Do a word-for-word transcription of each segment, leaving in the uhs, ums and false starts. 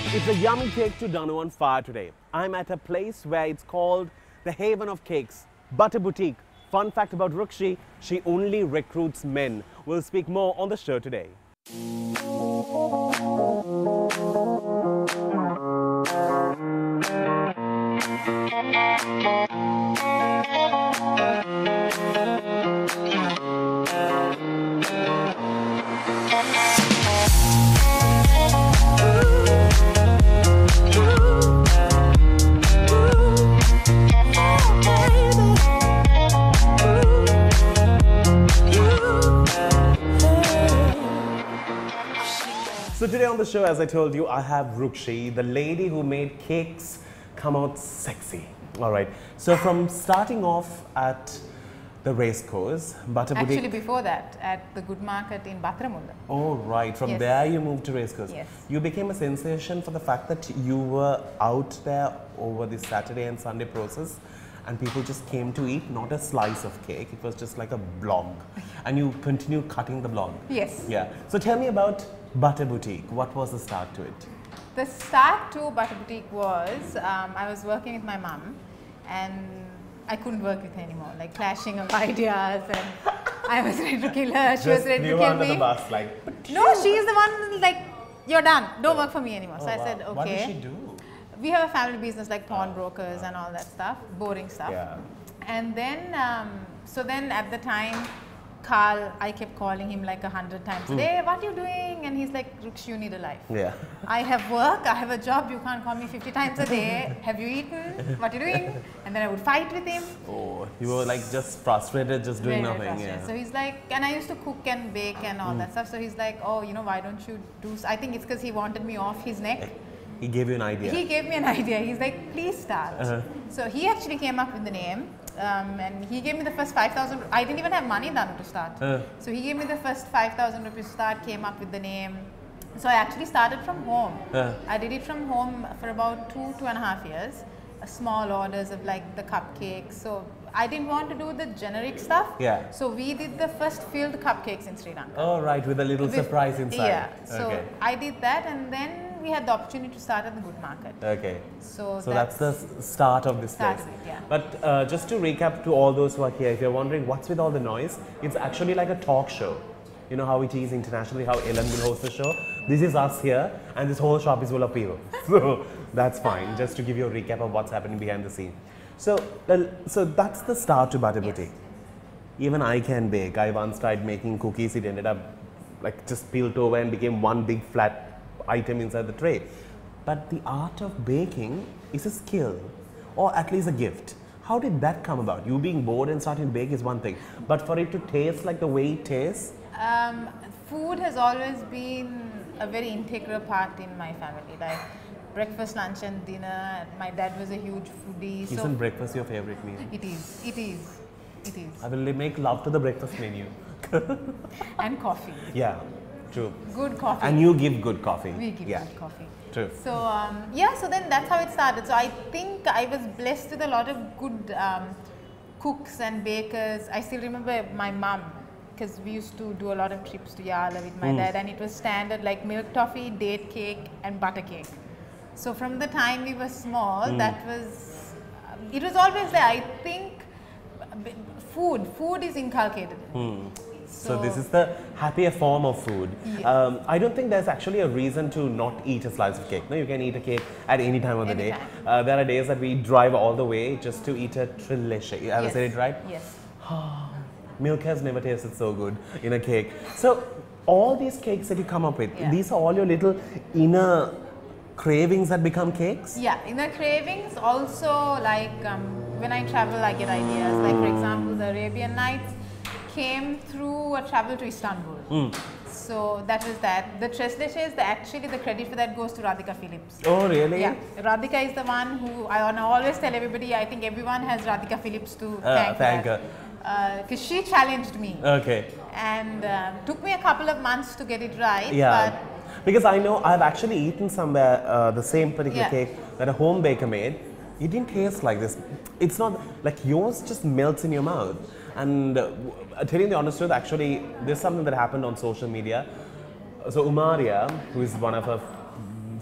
It's a yummy cake to Danu on fire today. I'm at a place where it's called the Haven of Cakes, Butter Boutique. Fun fact about Rukshi, she only recruits men. We'll speak more on the show today. So today on the show, as I told you, I have Rukshi, the lady who made cakes come out sexy. All right. So from starting off at the race course, Butter Boutique. Actually, before that, at the Good Market in Bathramunda. Oh, right. From Yes. there you moved to race course. Yes. You became a sensation for the fact that you were out there over the Saturday and Sunday process, and people just came to eat not a slice of cake. It was just like a blob, and you continue cutting the blob. Yes. Yeah. So tell me about Butter Boutique. What was the start to it? The start to Butter Boutique was, um, I was working with my mum and I couldn't work with her anymore, like clashing of ideas, and I was ready to kill her, she Just was ready to threw kill under me. the bus, like. No, she is the one like, you're done, don't work for me anymore. Oh, so I wow. said, okay. What did she do? We have a family business like pawnbrokers and all that stuff, boring stuff. Yeah. And then, um, so then at the time, Carl, I kept calling him like a hundred times a day, what are you doing? And he's like, Rukshi, you need a life. Yeah. I have work, I have a job, you can't call me fifty times a day. Have you eaten? What are you doing? And then I would fight with him. Oh, you were like just frustrated, just doing Very, very nothing. frustrated. Yeah. So he's like, and I used to cook and bake and all that stuff. So he's like, oh, you know, why don't you do, I think it's because he wanted me off his neck. He gave you an idea. He gave me an idea. He's like, please start. Uh-huh. So he actually came up with the name. Um, and he gave me the first five thousand. I didn't even have money done to start. Uh. So he gave me the first five thousand rupees to start, came up with the name. So I actually started from home. Uh. I did it from home for about two, two and a half years. Uh, small orders of like the cupcakes. So I didn't want to do the generic stuff. Yeah. So we did the first filled cupcakes in Sri Lanka. Oh, right, with a little With- surprise inside. Yeah. So Okay. I did that, and then we had the opportunity to start at the Good Market. Okay. So, So that's, the s- start of this Start place. of it, yeah. But uh, just to recap to all those who are here, if you're wondering what's with all the noise, it's actually like a talk show. You know how it is internationally, how Ellen will host the show? This is us here, and this whole shop is full of people. So that's fine, just to give you a recap of what's happening behind the scene. So, well, so that's the start to Butter Yes. Boutique. Even I can bake. I once tried making cookies, it ended up like just peeled over and became one big flat item inside the tray. But the art of baking is a skill, or at least a gift. How did that come about? You being bored and starting to bake is one thing, but for it to taste like the way it tastes? Um, food has always been a very integral part in my family. Like breakfast, lunch, and dinner. My dad was a huge foodie. Isn't so breakfast your favorite meal? it is. It is. It is. I will make love to the breakfast menu. And coffee. Yeah, true. Good coffee. And you give good coffee. we give yeah. good coffee. True. So um, yeah, so then that's how it started. So I think I was blessed with a lot of good um, cooks and bakers. I still remember my mum, because we used to do a lot of trips to Yala with my dad, and it was standard like milk toffee, date cake, and butter cake. So from the time we were small, that was, it was always there. I think b- food, food is inculcated. So, this is the happier form of food. Yes. Um, I don't think there's actually a reason to not eat a slice of cake. No, you can eat a cake at any time of the day. Anytime. Uh, there are days that we drive all the way just to eat a trileche. Have I Yes. said it right? Yes. Milk has never tasted so good in a cake. So all these cakes that you come up with, Yeah. these are all your little inner cravings that become cakes? Yeah, inner cravings also, like um, when I travel I get ideas. Like for example, the Arabian Nights came through a travel to Istanbul. Mm. So that was that. The tres leches, the actually the credit for that goes to Radhika Phillips. Oh really? Yeah, Radhika is the one who I wanna always tell everybody. I think everyone has Radhika Phillips to Uh, thank. thank for that. Because she challenged me Okay. and um, took me a couple of months to get it right. Yeah. But Because I know I've actually eaten somewhere uh, the same particular Yeah. cake that a home baker made. It didn't taste like this. It's not like yours just melts in your mouth. And uh, telling the honest truth, actually, there's something that happened on social media. So Umaria, who is one of her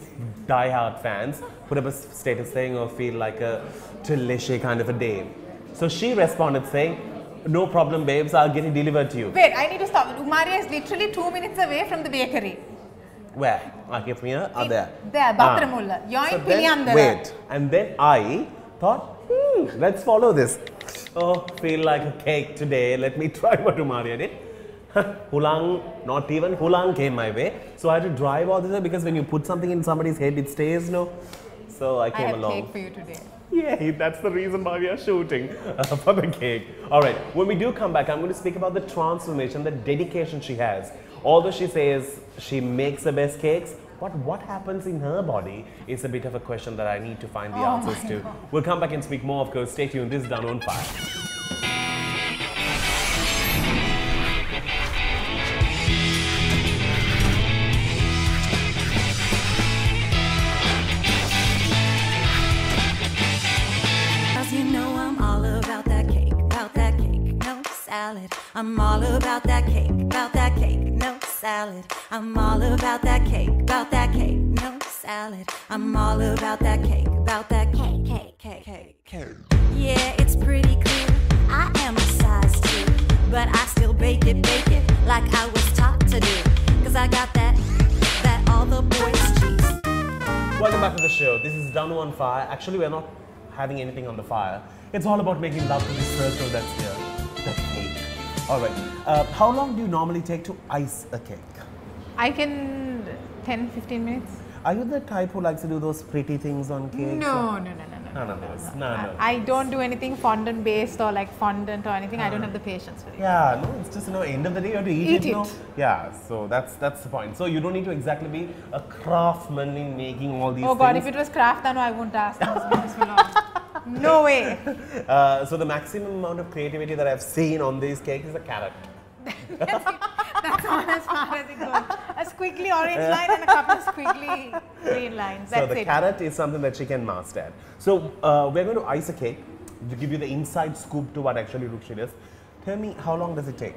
die-hard fans put up a status saying, oh, feel like a trileche kind of a day. So she responded saying, no problem, babes, I'll get it delivered to you. Wait, I need to stop. Umaria is literally two minutes away from the bakery. Where? Okay, from here or there? There, Batramulla. Ah. You're So in then, Piliyandara. wait, and then I thought, hmm, let's follow this. Oh, feel like a cake today. Let me try what Umaria did. Hulang, not even Hulang came my way. So I had to drive all this way because when you put something in somebody's head, it stays, no? So I came I have along. cake for you today. Yay, that's the reason why we are shooting uh, for the cake. All right, when we do come back, I'm going to speak about the transformation, the dedication she has. Although she says she makes the best cakes, but what happens in her body is a bit of a question that I need to find the Oh answers my to. God. We'll come back and speak more, of course. Stay tuned. This is Danu on Fire. I'm all about that cake, about that cake, no salad. I'm all about that cake, about that cake, no salad. I'm all about that cake, about that cake, cake, cake, cake, cake. Yeah, it's pretty clear, I am a size two, but I still bake it, bake it, like I was taught to do. Cause I got that, that all the boys cheese. Welcome back to the show. This is Danu on Fire. Actually, we're not having anything on the fire. It's all about making love to this circle that's here, the cake. All right. Uh, how long do you normally take to ice a cake? I can ten fifteen minutes. Are you the type who likes to do those pretty things on cakes? No, no, no, no, no. None of those. No, no. I, I don't do anything fondant based or like fondant or anything. I don't have the patience for it. Yeah, no, it's just, you know, end of the day you have to eat, Eat it, it. no? Yeah, so that's that's the point. So you don't need to exactly be a craftsman in making all these Oh God, things. if it was craft, then I wouldn't ask them to this for long. No way. Uh, so the maximum amount of creativity that I've seen on these cakes is a carrot. That's, that's all as far as it goes. A squiggly orange line and a couple of squiggly green lines. That's so the it. carrot is something that she can master. So uh, we're going to ice a cake to give you the inside scoop to what actually Rukshi does. Tell me, how long does it take?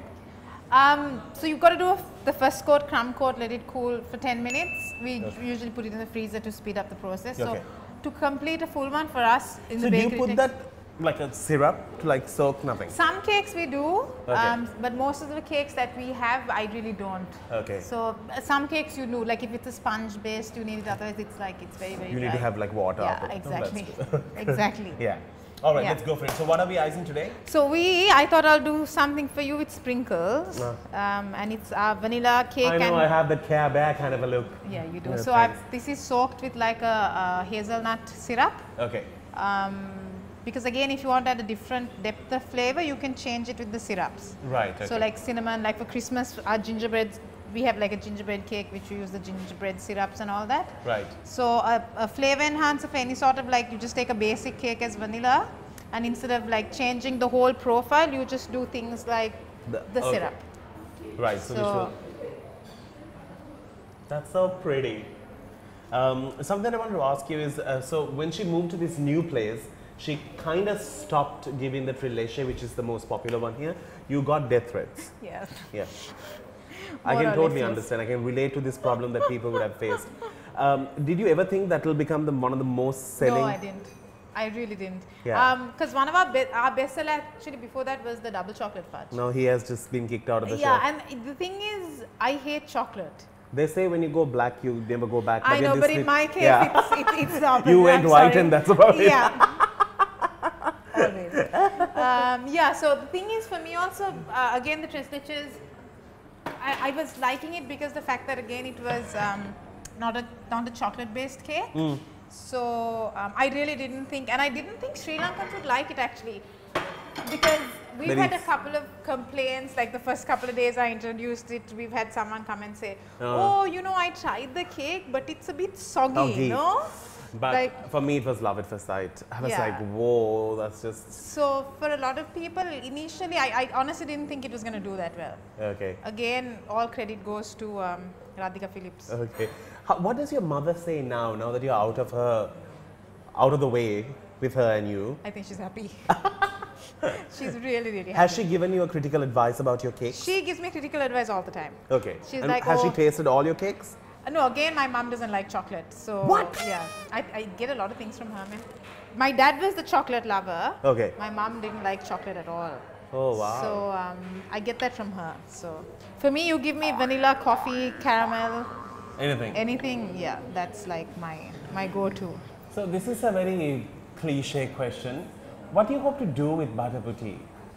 Um, so you've got to do a, the first coat, crumb coat, let it cool for ten minutes. We Okay. usually put it in the freezer to speed up the process. Okay. So to complete a full one for us in So the do bakery. you put takes- that like a syrup to like soak nothing? Some cakes we do, Okay. um, but most of the cakes that we have, I really don't. Okay. So uh, some cakes you do, like if it's a sponge based, you need it. Otherwise, it's like it's very very. You need dry. to have like water. Yeah, up it. Oh, exactly, that's good. exactly. Yeah. All right, Yeah. let's go for it. So what are we icing today? So we, I thought I'll do something for you with sprinkles, No. um, and it's uh, vanilla cake. I know and I have the Care Bear kind of a look. yeah, you do. Yeah, so thanks. I've, this is soaked with like a, a hazelnut syrup. Okay. Um, because again, if you want to add a different depth of flavor, you can change it with the syrups. Right. Okay. So like cinnamon, like for Christmas, our gingerbread, we have like a gingerbread cake which we use the gingerbread syrups and all that. Right. So a, a flavor enhancer for any sort of like, you just take a basic cake as vanilla, and instead of like changing the whole profile, you just do things like the, The- okay. syrup. Right. So, So- this will. That's so pretty. Um, something I wanted to ask you is, uh, so when she moved to this new place, she kind of stopped giving the trileche, which is the most popular one here. You got death threats. Yes. Yeah. I More can or totally less, yes. understand. I can relate to this problem that people would have faced. Um, did you ever think that will become the, one of the most selling? No, I didn't. I really didn't. Yeah. Because one of our be our best seller actually before that was the double chocolate fudge. No, he has just been kicked out of the Yeah, shop. and the thing is, I hate chocolate. They say when you go black, you never go back. I in know, this but in case- my case, yeah. it's, it, it's the opposite. You went I'm white sorry. and that's about it. Yeah. Always. Um, yeah, so the thing is for me also, uh, again, the tres leches, I, I was liking it because the fact that again it was um, not a not a chocolate based cake. Mm. So um, I really didn't think, and I didn't think Sri Lankans would like it actually, because we've But had a it's- couple of complaints. Like the first couple of days I introduced it, we've had someone come and say, Oh. "Oh, you know, I tried the cake, but it's a bit soggy, Soggy. you know." But Like- for me, it was love at first sight. I was Yeah. like, whoa, that's just So for a lot of people, initially, I, I honestly didn't think it was going to do that well. okay. Again, all credit goes to um, Radhika Phillips. Okay. How, what does your mother say now? Now that you're out of her, out of the way with her and you, I think she's happy. She's really, really happy. has she given you a critical advice about your cakes? She gives me critical advice all the time. Okay. She's And like, has she "Oh." tasted all your cakes? Uh, no, again, my mom doesn't like chocolate. So What? Yeah, I, I get a lot of things from her, man. My dad was the chocolate lover. Okay. My mom didn't like chocolate at all. Oh, wow. So um, I get that from her. So for me, you give me vanilla, coffee, caramel, Anything. anything. Yeah, that's like my my go-to. So this is a very cliche question. What do you hope to do with Butter Boutique?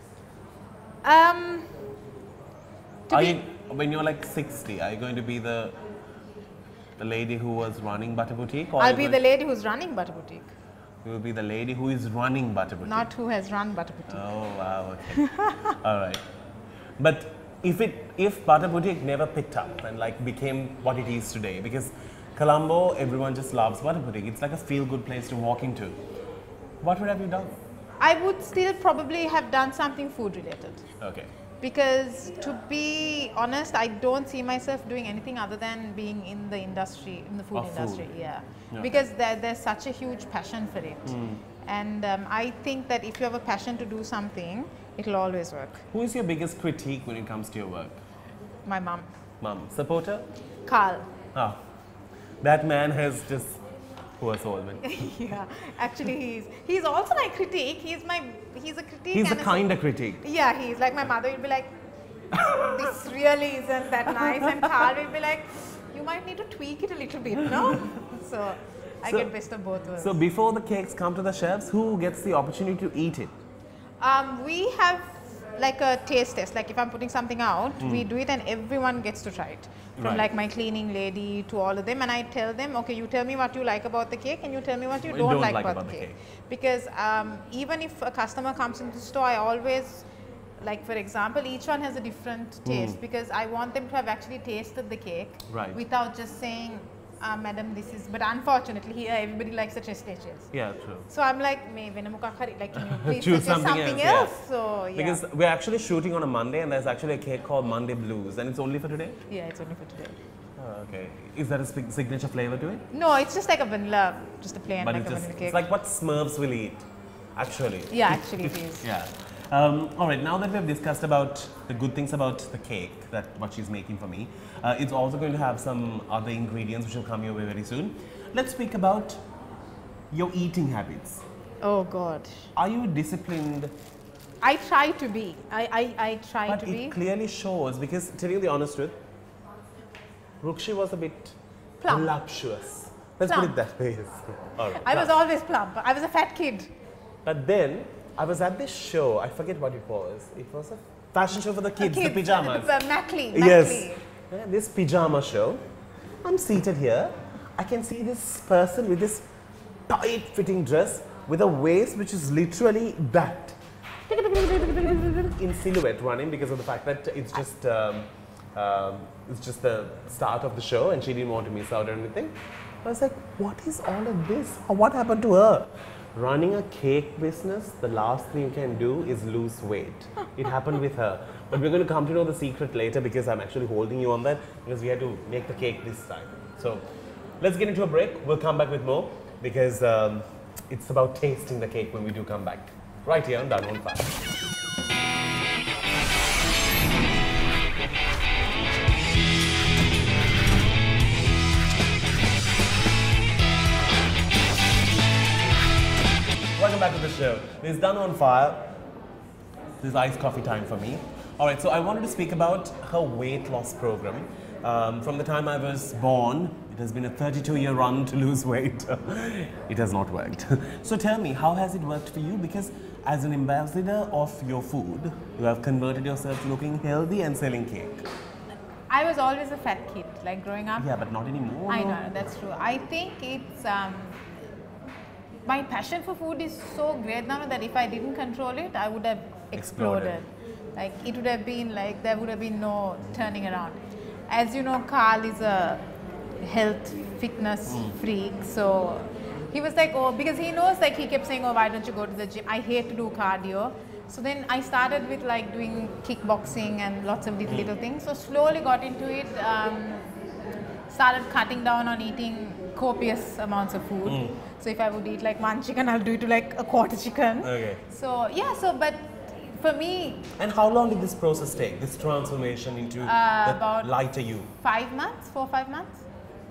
Um, to Are be, you, when you're like sixty, are you going to be the the lady who was running Butter Boutique? Or are I'll you be going- the lady who's running Butter Boutique, You will be the lady who is running Butter Boutique. not who has run Butter Boutique. Oh wow, okay. All right. But if it if Butter Boutique never picked up and like became what it is today, because Colombo, everyone just loves Butter Boutique. It's like a feel-good place to walk into. What would have you done? I would still probably have done something food related. Okay. Because to be honest, I don't see myself doing anything other than being in the industry, in the food Of food. industry. Yeah, Okay. because there, there's such a huge passion for it, and um, I think that if you have a passion to do something, it'll always work. Who is your biggest critique when it comes to your work? My mom, Mom, supporter? Carl. Ah, that man has just poor soul, man. Yeah, actually, he's he's also my critique. He's my he's a critique. He's a and kind of critique. Yeah, he's like my mother will be like, this really isn't that nice, and Carl will be like, you might need to tweak it a little bit, no? So I So- get best of both worlds. So before the cakes come to the shelves, who gets the opportunity to eat it? Um, we have like a taste test. Like if I'm putting something out, we do it and everyone gets to try it. From Right. like my cleaning lady to all of them, and I tell them, okay, you tell me what you like about the cake, and you tell me what you You don't, don't like, like about, about the the cake. cake. Because um, even if a customer comes into the store, I always, like for example, each one has a different taste because I want them to have actually tasted the cake Right. without just saying, uh, madam, this is. But unfortunately, here everybody likes the testaches. Yeah, true. So I'm like, "Me vena mukha khari," like, can you please Choose suggest something something, else, else? yeah. So yeah, Because we're actually shooting on a Monday and there's actually a cake called Monday Blues and it's only for today? yeah, it's only for today. Oh, okay. Is there a sp- signature flavor to it? No, it's just like a vanilla, just a plain But like it's a just, vanilla cake. it's like what Smurfs will eat, actually. Yeah, actually it is. Yeah. Um, all right, now that we've discussed about the good things about the cake, that what she's making for me, uh, it's also going to have some other ingredients which will come your way very soon. Let's speak about your eating habits. Oh God, Are you disciplined? I try to be. I I, I try But to it be clearly shows, because tell you the honest truth, Rukshi was a bit Plump. voluptuous. Let's put it Plump. that way. All right. I was plump. always plump. I was a fat kid. But then I was at this show. I forget what it was. It was a fashion show for the kids, the pajamas. Uh, Mackley. Yes. Mackley. Yeah, this pajama show. I'm seated here. I can see this person with this tight fitting dress with a waist which is literally that. In silhouette running because of the fact that it's just um, um, it's just the start of the show and she didn't want to miss out or anything. I was like, what is all of this? What happened to her? Running a cake business, the last thing you can do is lose weight. It happened with her. But we're going to come to know the secret later because I'm actually holding you on that because we had to make the cake this time. So let's get into a break. We'll come back with more because um, it's about tasting the cake when we do come back. Right here on Danu on Fire. Welcome back to the show. This is Danu on Fire. This is iced coffee time for me. All right, so I wanted to speak about her weight loss program. Um, from the time I was born, it has been a thirty-two year run to lose weight. It has not worked. So tell me, how has it worked for you? Because as an ambassador of your food, you have converted yourself to looking healthy and selling cake. I was always a fat kid, like growing up. Yeah, but not anymore. I know, that's true. I think it's um, my passion for food is so great now that if I didn't control it, I would have exploded. Exploded. Like it would have been like there would have been no turning around. As you know, Carl is a health fitness freak, so he was like, oh, because he knows, like he kept saying, oh, why don't you go to the gym? I hate to do cardio. So then I started with like doing kickboxing and lots of little little things. So slowly got into it. Um, started cutting down on eating copious amounts of food. So if I would eat like one chicken, I'll do it to like a quarter chicken. Okay. So yeah, so but for me, And how long did this process take, this transformation into Uh, the about- lighter you? five months, four five months.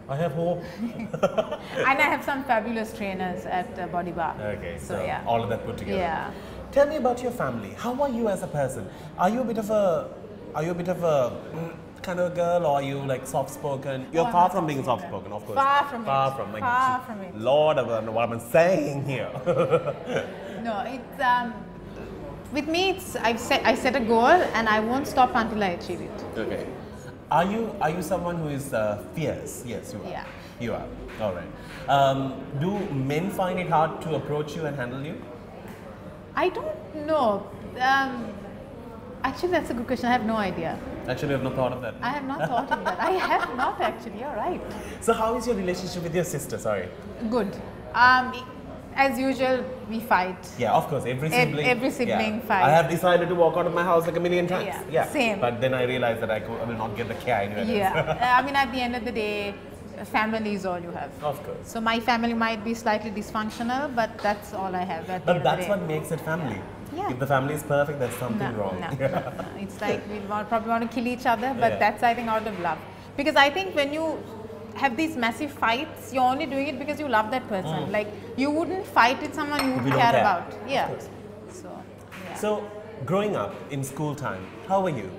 I have hope. And I have some fabulous trainers at uh, Body Bar. Okay, so, So, yeah. all of that put together. Yeah. Tell me about your family. How are you as a person? Are you a bit of a, are you a bit of a mm, kind of girl, or are you like soft-spoken? You're Oh, far I'm from being soft-spoken. soft-spoken, of course. Far from far it. From, like, Far from it. Lord, I don't know what I'm saying here. No, it's um, with me. It's I've set I set a goal and I won't stop until I achieve it. Okay. Are you are you someone who is uh, fierce? Yes, you are. Yeah. You are. All right. Um, do men find it hard to approach you and handle you? I don't know. Um, actually, that's a good question. I have no idea. Actually, I've not thought of that. I have not thought of that. I have not actually. You're right. So, how is your relationship with your sister? Sorry. Good. Um, as usual, we fight. Yeah, of course. Every Ev- sibling. every sibling yeah. fight. I have decided to walk out of my house like a million times. Yeah, same. But then I realized that I, co- I will not get the care anywhere Yeah. else. Uh, I mean, at the end of the day, family is all you have. Of course. So my family might be slightly dysfunctional, but that's all I have. At the But end of that's the what day. makes it family. Yeah. If the family is perfect, there's something No, wrong. no, no, no. It's like we want, probably want to kill each other, but Yeah. that's, I think, out of love. Because I think when you have these massive fights, you're only doing it because you love that person. Like, you wouldn't fight with someone you If would you care, don't care. about. Yeah. course. So, yeah. So, growing up in school time, how were you?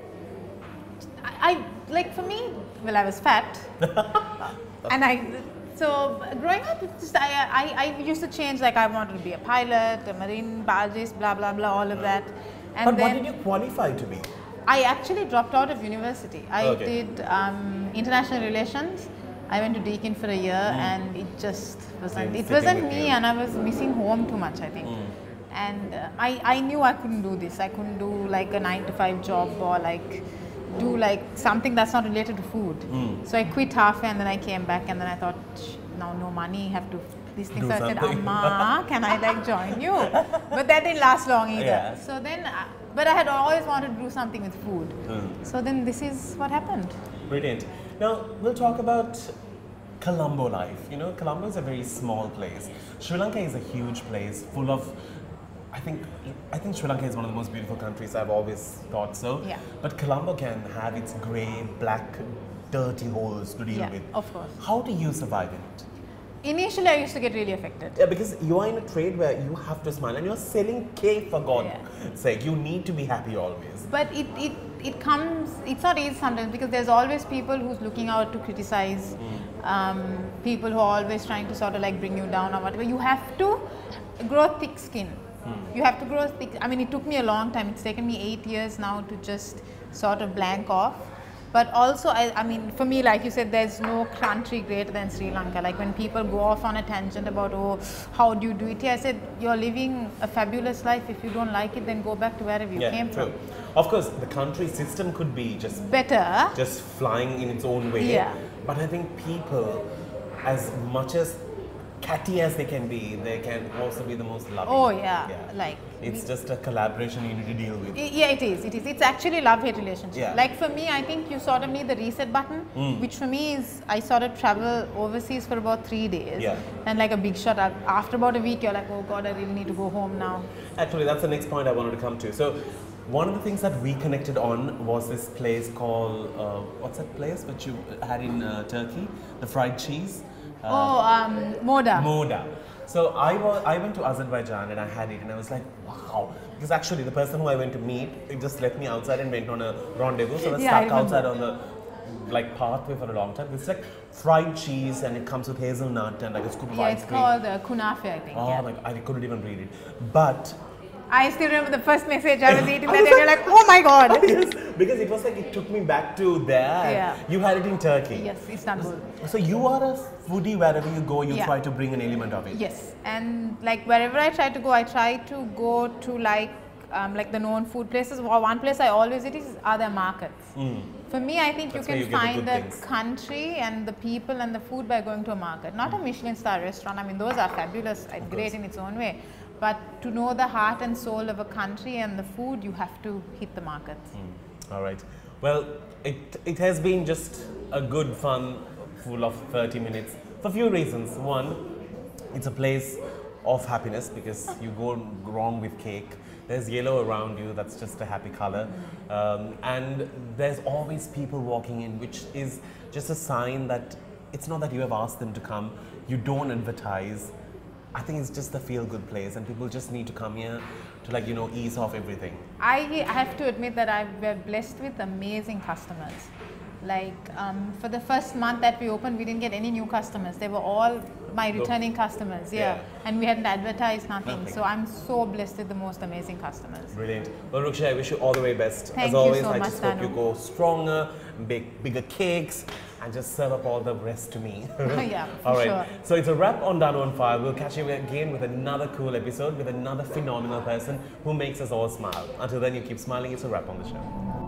I, I like for me, well, I was fat, and I. So growing up, it's just, I, I I used to change. Like I wanted to be a pilot, a marine biologist, blah blah blah, all of that. And But then what did you qualify to be? I actually dropped out of university. I Okay. did um, international relations. I went to Deakin for a year, and it just wasn't. Didn't It fit in wasn't with me, you. and I was missing home too much, I think. And uh, I I knew I couldn't do this. I couldn't do like a nine to five job or like do like something that's not related to food. So I quit halfway, and then I came back, and then I thought, "Shh, now no money, have to these things." Do So I said, something. Amma, can I like join you? But that didn't last long either. Yeah. So then, uh, but I had always wanted to do something with food. So then this is what happened. Brilliant. Now, we'll talk about Colombo life. You know, Colombo is a very small place. Sri Lanka is a huge place full of, I think, I think Sri Lanka is one of the most beautiful countries. I've always thought so. Yeah. But Colombo can have its grey, black, dirty holes to deal Yeah, with. of course. How do you survive in it? Initially, I used to get really affected. Yeah, because you are in a trade where you have to smile and you're selling cake, for God's Yeah. sake. You need to be happy always. But it, it, it comes, it's not easy sometimes because there's always people who's looking out to criticize, um, people who are always trying to sort of like bring you down or whatever. You have to grow thick skin. You have to grow thick. I mean, it took me a long time. It's taken me eight years now to just sort of blank off. But also, I, I mean, for me, like you said, there's no country greater than Sri Lanka. Like when people go off on a tangent about, oh, how do you do it here? I said, you're living a fabulous life. If you don't like it, then go back to wherever you Yeah, came true. from. Of course, the country system could be just Better. just flying in its own way. Yeah. But I think people, as much as catty as they can be, they can also be the most loving. Oh, yeah. Like, it's we- just a collaboration you need to deal with. I- Yeah, it is. It is. It's actually a love-hate relationship. Yeah. Like for me, I think you sort of need the reset button, which for me is I sort of travel overseas for about three days, Yeah. and like a big shot. uh, After about a week, you're like, oh God, I really need to go home now. Actually, that's the next point I wanted to come to. So, one of the things that we connected on was this place called, uh, what's that place which you had in uh, Turkey? The fried cheese? Uh, oh, um, Moda. Moda. So I, wa- I went to Azerbaijan and I had it and I was like, wow. Because actually the person who I went to meet, it just left me outside and went on a rendezvous. So I was Yeah, I stuck outside remember. on the like pathway for a long time. It's like fried cheese and it comes with hazelnut and like a scoop of yeah, ice it's cream. called uh, kunafe, I think. Oh yeah. my God, I couldn't even read it. But I still remember the first message I was eating that day. You're like, oh my God. yes, because it was like it took me back to there. Yeah. You had it in Turkey. Yes, Istanbul. So you are a foodie wherever you go, you Yeah. try to bring an element of it. Yes, and like wherever I try to go, I try to go to like um, like the known food places. Well, one place I always eat is other markets. For me, I think That's you where can you get the find good the things. country and the people and the food by going to a market, not a Michelin star restaurant. I mean, those are fabulous and great in its own way. But to know the heart and soul of a country and the food, you have to hit the markets. All right. Well, it, it has been just a good fun, full of thirty minutes for a few reasons. One, it's a place of happiness because you go wrong with cake. There's yellow around you, that's just a happy color. Um, and there's always people walking in, which is just a sign that it's not that you have asked them to come, you don't advertise. I think it's just a feel-good place, and people just need to come here to, like, you know, ease off everything. I have to admit that I we're blessed with amazing customers. Like um, for the first month that we opened, we didn't get any new customers. They were all my returning customers, yeah. Yeah. And we hadn't advertised nothing. Nothing. So I'm so blessed with the most amazing customers. Brilliant. Well, Rukshi, I wish you all the way best. Thank As you always, so I much, just hope Danu. you go stronger, bake bigger cakes, and just serve up all the rest to me. Yeah, for All right. sure. So it's a wrap on Danu on Fire. We'll catch you again with another cool episode with another phenomenal person who makes us all smile. Until then, you keep smiling. It's a wrap on the show.